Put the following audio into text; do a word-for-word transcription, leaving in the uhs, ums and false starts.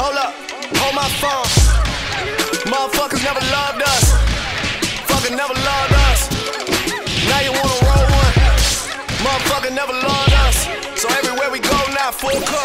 Hold up, hold my phone. Motherfuckers never loved us. Fucking never loved us. Now you wanna roll one. Motherfucker never loved us. So everywhere we go now, full cup.